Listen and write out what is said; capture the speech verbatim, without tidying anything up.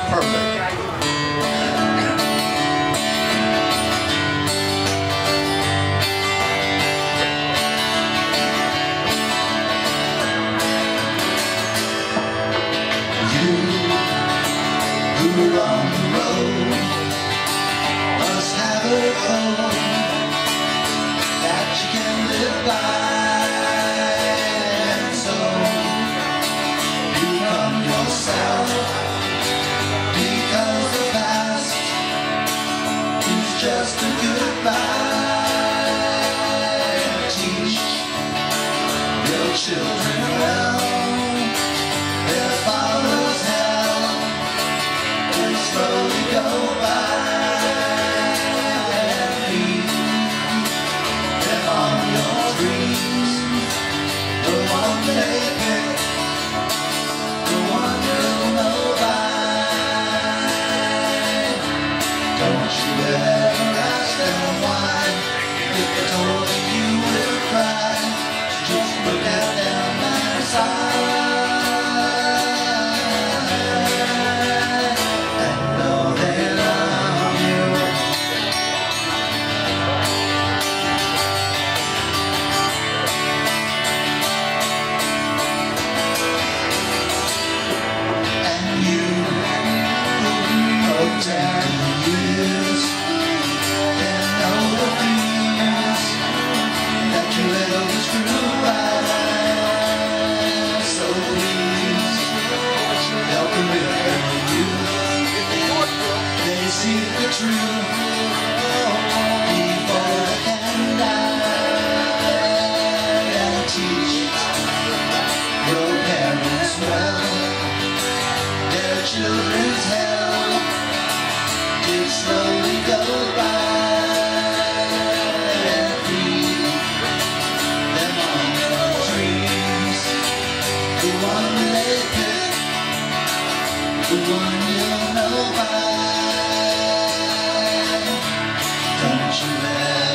perfect. Who on the road must have a home that you can live by, and so become yourself, because the past is just a goodbye. Teach your children well, their father's hell will slowly go by, and leave them on your dreams, the one they pick, the one you'll know by. Don't you ever ask them why, if they told you you will cry, just look at them and sigh. Ten years, and know the fears that you live is true right. So please help them with their youth. They see the truth before they can die, and teach your parents well, their children's hell did slowly go by, and feed them on your dreams, the one they pick, the one you'll know by. Don't you ever